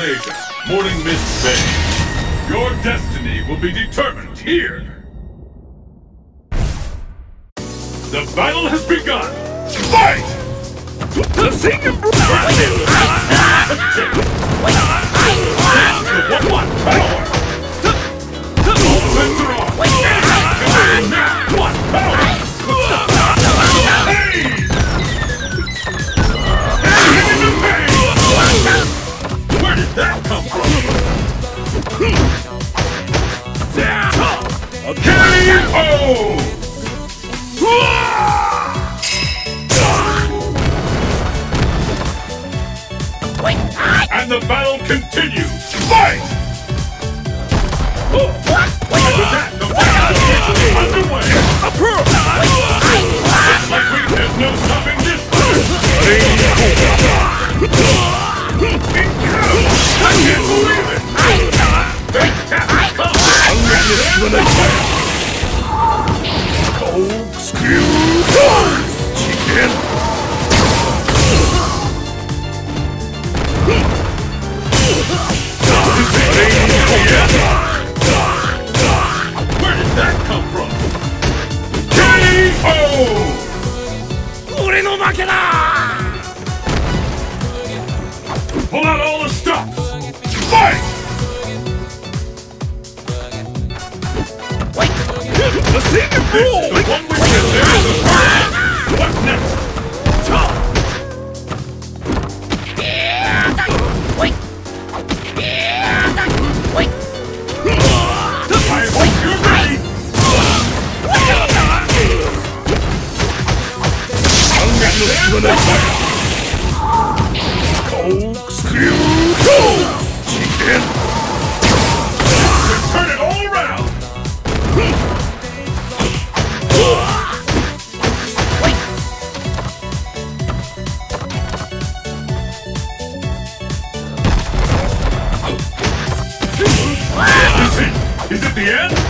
Malaysia, Morning Mist Bay. Your destiny will be determined here. The battle has begun. Fight! The singing one power! All bets are on! One power! Hey! Where did that come from? KO! And the battle continues! Fight! The battle is underway! Looks like there's no stopping this I can't believe it! Fantastic Where did that come from? KO! Pull out all the stops! Fight! The singing bull! The one we get there is the first! What's next? I hope you're ready! Turn it all around! Is it the end?